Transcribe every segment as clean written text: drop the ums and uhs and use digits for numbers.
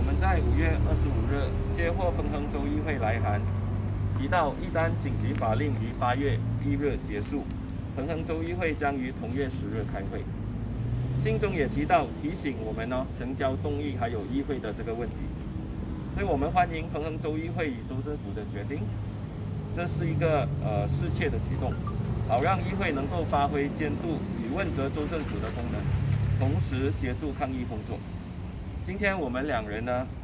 们在5月25日接获彭亨州议会来函，提到一旦紧急法令于8月1日结束，彭亨州议会将于同月10日开会。信中也提醒我们成交动议还有议会的这个问题，所以我们欢迎彭亨州议会与州政府的决定，这是一个适切的举动，好让议会能够发挥监督与问责州政府的功能，同时协助抗疫工作。今天我们两人呢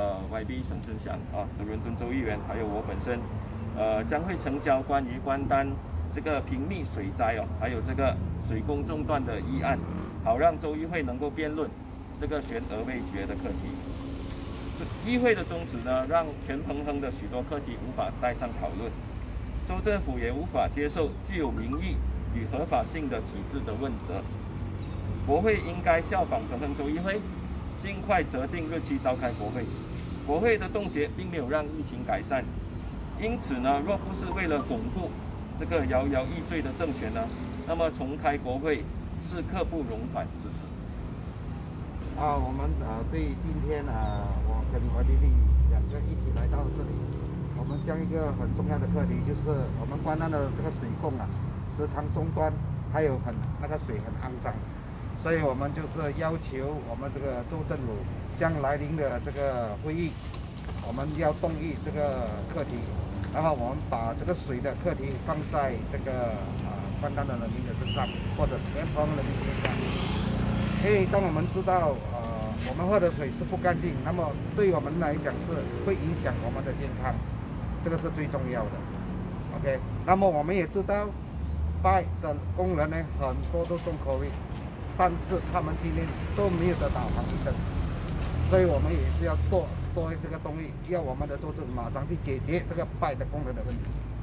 ，YB 沈春祥德伦敦州议员，还有我本身，将会呈交关于关丹这个平密水灾还有这个水工中断的议案，好让州议会能够辩论这个悬而未决的课题。议会的宗旨呢，让全彭亨的许多课题无法带上讨论，州政府也无法接受具有民意与合法性的体制的问责。国会应该效仿彭亨州议会，尽快择定日期召开国会。国会的冻结并没有让疫情改善，因此呢，若不是为了巩固这个摇摇欲坠的政权呢，那么重开国会是刻不容缓之事。 我们对今天我跟YBB两个一起来到这里，我们将一个很重要的课题，就是我们关丹的这个水供时常中断，还有那个水很肮脏，所以我们就是要求我们这个州政府将来临的这个会议，我们要动议这个课题，然后我们把这个水的课题放在这个关丹的人民的身上，或者全彭人民的身上。因为当我们知道我们喝的水是不干净，那么对我们来讲是会影响我们的健康，这个是最重要的。OK， 那么我们也知道拜的工人呢，很多都中 COVID， 但是他们今天都没有得打防疫针，所以我们也是要做这个动议，要我们的州政府马上去解决这个拜的工人的问题。